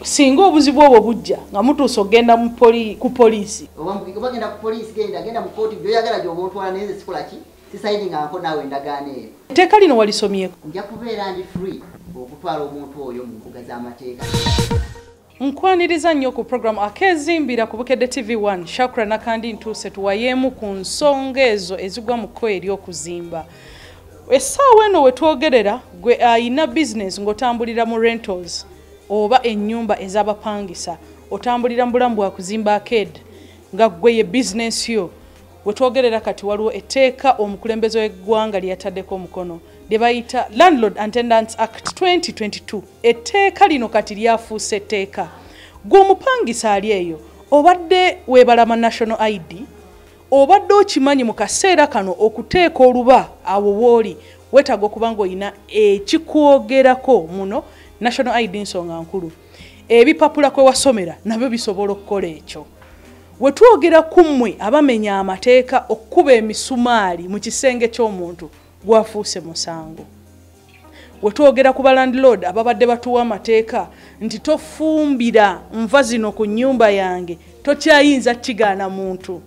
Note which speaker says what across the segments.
Speaker 1: singa obuzibu obwo bujja nga mutuusa ogenda ku poliisi
Speaker 2: bagenda ku poliisi genda mu kooti byoyagala gy'obontwala naye nze sikola ki sisayidingako naawe endagaano eyo.
Speaker 1: Etteeka lino walisomyeko?
Speaker 2: Nja kubeera ndi free okutwala omuntu oyo mu mbuga z'amateeka.
Speaker 1: Nkwaniriza nnyo ku programu Akeezimbira ku Bukedde TV1. Shakurah Nakandi ntuuse tuwayeemu ku nsonga ezo ezigwa mu kko ery'okuzimba. Essaawa eno we twogerera gwe ayina business ng'otambulira mu rentals oba ennyumba ez'abapangisa, otambulira mu bulamu bwa kuzimba Akeezimbira nga gwe ye business yo. We twogerera kati waliwo etteeka omukulembeze w'eggwanga lyataddeko omukono lye bayita Landlord Attendance Act 2022. Etteeka lino kati lyafuuse etteeka. Gwe omupangisa ali eyo obadde weebalama national ID, obadde okimanyi mu kaseera kano okuteeka oluba awo wooli weetaaga okuba ng'olina ekikwogerako muno national ID nsonga nkulu. Ebipapula kwe wasomera nabyo bisobola okukola ekyo. We twogera ku mmwe abamenya amateeka okkuba emisumaali mu kisenge ky'omuntu gwafuuse musango. We twogera ku Landiroodi ababadde batuwa amateeka nti tofumbira nva zino ku nnyumba yange, tokyayinza kigaana muntu.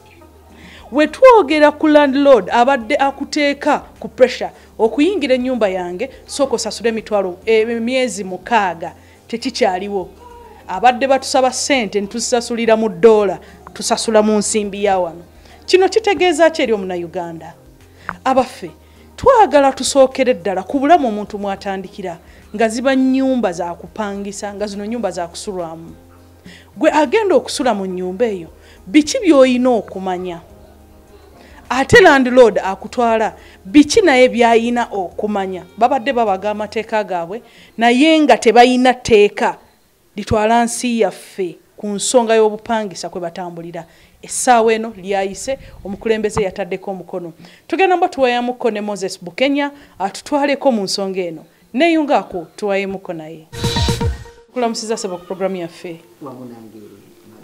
Speaker 1: We twogera ku Landiroodi abadde akuteeka ku pressure okuyingira ennyumba yange sooka osasule emyezi 6 tekikyaliwo. Abadde batusaba ssente ntusasulira mu $, tusasula mu nsimbi ya wano. Kino kitegeeza ki eri omunnayuganda? Abaffe twagala tusookere ddala ku bulamu omuntu mwatandikira nga ziba nnyumba za kupangisa, nga zino nnyumba za kusulwamu. Gwe agenda okusula mu nnyumba eyo biki by'olina okumanya? Ate Landiroodi akutwala biki naye by'ayina okumanya? Babadde babaga amateeka gaabwe naye nga tebayina tteeka litwala nsi yaffe ku nsonga y'obupangisa kwe batambulira. Essaawa eno lyayise, omukulembeze yataddeko omukono. Tugenda mba tuwayemuko ne Moses Bukenya atutwaleko mu nsonga eno. Neeyungako tuwayemuko naye. Kulamusiza sebo ku programu yaffe.
Speaker 2: Wamunangire.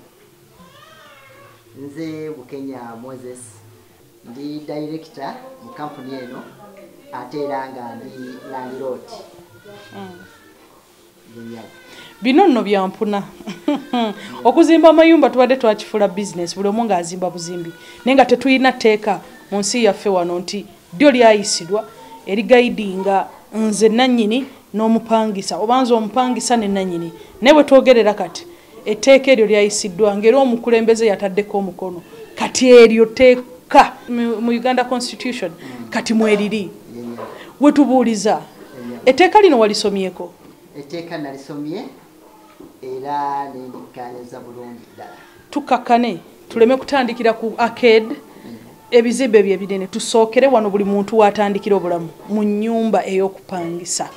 Speaker 2: Nze Bukenya Moses ndi director mu kampuni eno ate era nga ndi Landiroodi.
Speaker 1: Bino nno byampuna. Okuzimba amayumba tubadde twakifula business, buli omu ng'azimba buzimbi. Naye nga tetulina tteeka mu nsi yaffe wano nti ddyo lyayisidwa erigayidinga nze nannyini n'omupangisa, oba nze omupangisa ne nannyini. Naye bwe twogerera kati etteeka eryo lyayisiddwa ng'era omukulembeze yataddeko omukono. Kati eryo tteeka mu Uganda Constitution kati mweriri. We tubuuliza etteeka lino walisomyeko?
Speaker 2: Etteeka nalisomye era nendikkanyizza bulungi ddala. Tukakkane
Speaker 1: tuleme kutandikira ku Akeezimbira ebizimbe bye binene, tusookere wano buli muntu watandikira obulamu mu nnyumba ey'okupangisa.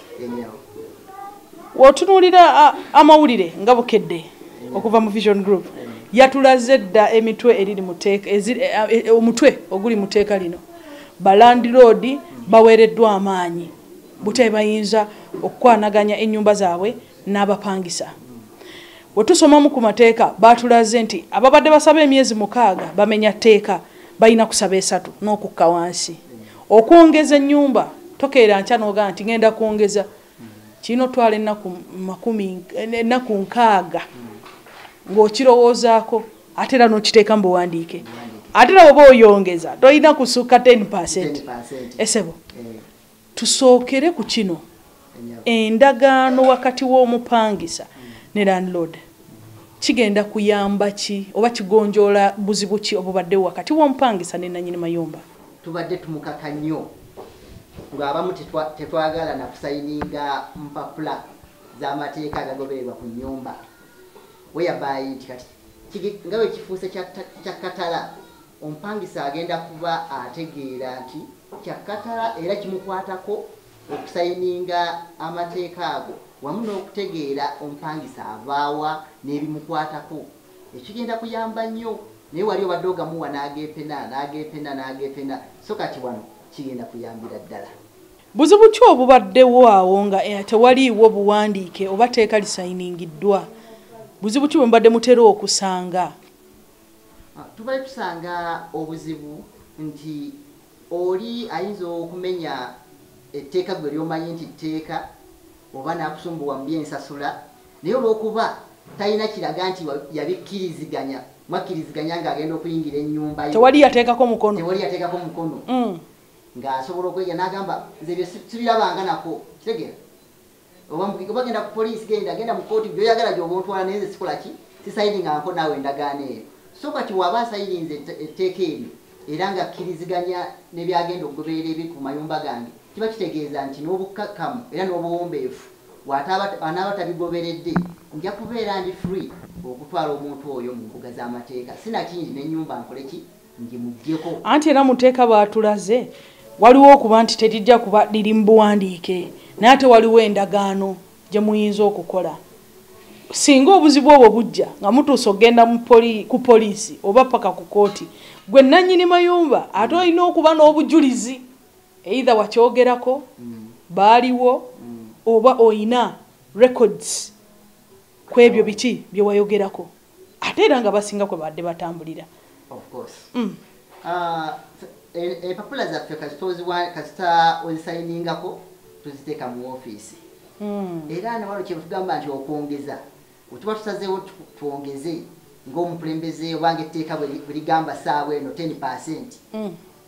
Speaker 1: Wotunuulira amawulire nga Bukedde okuva mu Vision Group yatulaze dda emitwe eriri mu tteeka, omutwe oguli mu tteeka lino. Balandiroodi baweereddwa amaanyi bute bayinza okwanaganya ennyumba zaabwe n'abapangisa. We tusomamu ku mateeka batulaze nti ababadde basaba emyezi 6 bamenya tteeka balina kusaba 3 n'okukka wansi. Okwongeza ennyumba tokeera nkya n'ogaa nti ngenda kwongeza kino twala ennaku 60 ng'okirowoozaako ate era n'okiteeka mu buwandiike. Ate era oba oyongeza tolina kusukka 10%. Esebo tusookere ku kino endagaano wakati w'omupangisa ne Landiroodi kigenda kuyamba ki oba kigonjoola buzibu ki obubadde wakati w'omupangisa ne nannyini mayumba?
Speaker 2: Tubadde tumukaka nnyo ng'abamu tetwagala na kusayininga mpapula z'amateeka agagobererwa ku nnyumba. Whereby nti kati nga bwe kifuuse kya katala, omupangisa agenda kuba ategeera nti kyakatala era kimukwatako okusayininga amateeka ago wamu n'okutegeera omupangisa avaawa n'ebimukwatako. Ekigenda kuyamba nnyo, naye wali obadde ogamuwa n'ageepena so kati wano kigenda kuyambira ddala.
Speaker 1: Buzibu ki obubaddewo awo nga tewaliiwo buwandiike oba teeka lisayiningiddwa? Buzibu ki bwe mubadde mutera okusanga?
Speaker 2: Tubadde tusanga obuzibu nti oli ayinza okumenya etteeka gwe lyomanyi nti tteeka oba n'akusumbuwa mu byensasula naye olw'okuba talina kiraga nti yabikkiriziganya mwakkiriziganya ng'agenda okuyingira ennyumba ye
Speaker 1: tewali yateekako mukono
Speaker 2: ng'asobola okwega n'agamba nze ebyo sibirabanga nako kitegeera oba genda ku poliisi genda mu kooti byoyagala gy'oba ontwala naye nze sikola ki sisayiningako naawe endagaano eyo so kati waba asayirinze etteeka eryo era ng'akkiriziganya n'ebyagenda okugoberera ebiri ku mayumba gange kiba kitegeeza nti n'obukkakkamu era n'obuwombeefu anaaba tabigoberedde nja kubeera ndi free okutwala omuntu oyo mu mbuga z'amateeka sinakindi n'ennyumba nkoleki ngimuggyeko
Speaker 1: anti era muteeka baatulaze waliwo okuba nti terijja kuba liri mu buwandiike naye ate waliwo endagaano gye muyinza okukola singa obuzibu obwo bujja nga mutuusa okgenda ku poliisi oba paka ku kooti gwe nannyini mayumba ate olina okuba n'obujulizi either wakyogerako baaliwo oba oyina records kwebyo biki bye wayogerako ate era nga basinga kwe badde batambulira
Speaker 2: empapula zaffe kasita ozisayiningako tuziteeka mu ofiisi era nawalo kyetugamba nti okwongeza wetuba tusazeewo twongeze ng'omukulembeze obanga etteeka bwe ligamba saawa eno 10%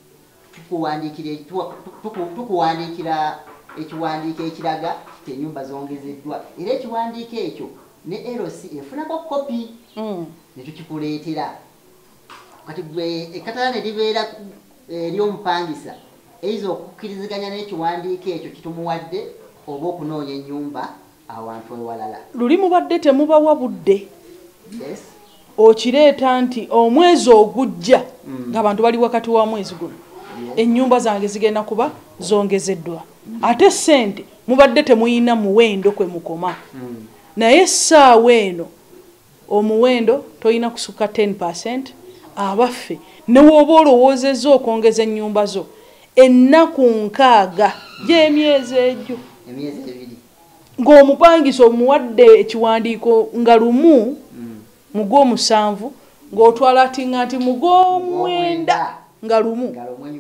Speaker 2: tukuwandiikira ekiwandiiko ekiraga nti ennyumba zongezeddwa era ekiwandiiko ekyo ne LC efunako kopi ne tukikuleetera kati gwe ekkatala ne libeera ery'omupangisa eiza okukkiriziganya n'ekiwandiiko ekyo kitumuwadde oba okunoonya ennyumba awantu ewalala
Speaker 1: luli mubadde temubawa budde okireeta nti omwezi ogujja ng'abantu bali wakati wa mwezi guno ennyumba zange zigenda kuba zongezeddwa ate ssente mubadde temuyina muwendo kwe mukoma naye essaawa eno omuwendo toyina kusukka 10% abaffe ne wooba olowoozezza okwongeza ennyumba zo ennaku 6 gy'emyezi egyo ng'omupangisa omuwadde ekiwandiiko nga lumu mu gw'omusanvu ng'otwala atinga nti mu gw'omwenda nga lumu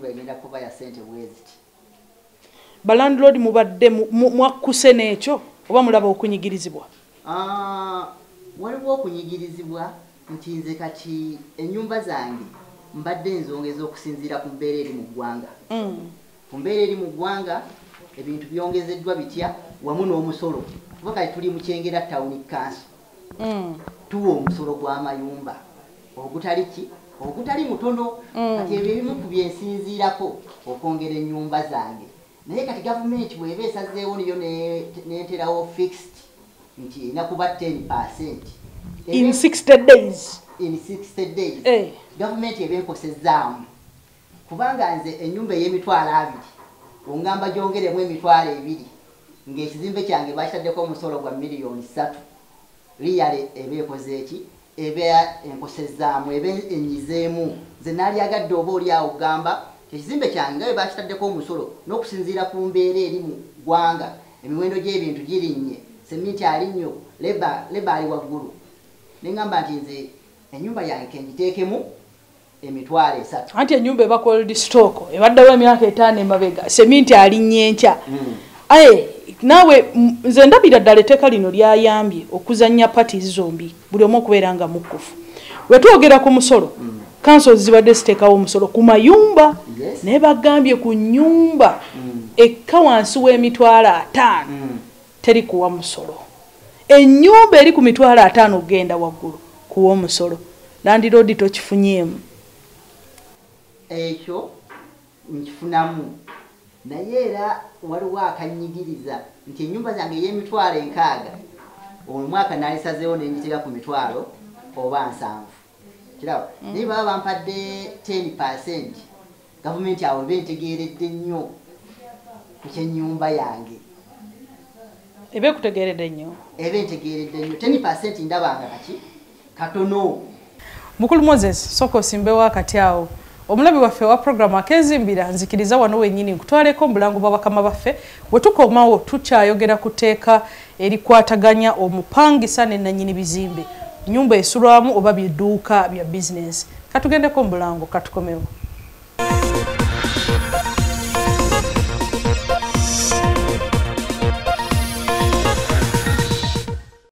Speaker 1: balandiroodi mubadde mwakkuse n'ekyo oba mulaba okunyigirizibwa
Speaker 2: waliwo okunyigirizibwa nti nze kati ennyumba zange mbadde nzongeza okusinziira ku mbeera eri mu ggwanga ku mbeera eri mu ggwanga ebintu byongezeddwa bitya wamu n'omusolo kuba kati tuli mu Kyengera Town Council tuwa omusolo gw'amayumba ogutali mutono kati ebyo ebimu ku byensinziirako okwongera ennyumba zange naye kati gavumenti bw'eba esazeewo niyo neenterawo fixed nti erina kuba 10%
Speaker 1: in 60 days
Speaker 2: gavumenti eba enkosezaamu kubanga nze ennyumba ey'emitwalo 2 ongamba gyongeremu emitwalo 2 ng'ekizimbe kyange bakitaddeko omusolo gwa miliyoni 3 liyale eba ekoze eki eba enkosezaamu eba enyizeemu nze naalyagadde oba oli awo ogamba ekizimbe kyange nga bwe bakitaddeko omusolo n'okusinziira ku mbeera eri mu ggwanga emiwendo gy'ebintu girinnye seminti ali nnyo leba ali waggulu neŋŋamba nti nze ennyumba yange kengiteekemu emitwalo 3
Speaker 1: anti ennyumba eba cold stock ebaddewo emyaka 5 emabega seminti alinnye enkya naawe nze ndabira ddala etteeka lino lyayambye okuzannya parties zombi buli omu okubeera nga mukkufu wetwogera ku musolo council zibadde ziteekawo omusolo ku mayumba naye bagambye ku nnyumba ekka wansi w'emitwalo 5 teri kuwa musolo ennyumba eri ku mitwalo 5 okgenda waggulu kuwa omusolo Landiroodi tokifunyeemu
Speaker 2: ekyo nkifunamu naye era waliwo akanyigiriza nti ennyumba zange ey'emitwalo 6 omwaka naalisazeewo nenyitira ku mitwalo oba 7 kiraba naye baba bampadde 10% gavumenti awo eba entegeeredde nnyo ku kyennyumba yange
Speaker 1: eba ekutegeeredde nnyo
Speaker 2: 10% ndabanga kati katono
Speaker 1: Mukulu Moses soko simbewo akati awo omulabi waffe wa programu Akeezimbira nzikiriza wano wennyini nkutwaleko mulango babakama baffe bwe tukomawo tukyayogera ku tteeka erikwataganya omupangisa ne nannyini bizimbe nyumba esulwamu oba bidduuka bya bizinesi katugendeko mulango katukomewo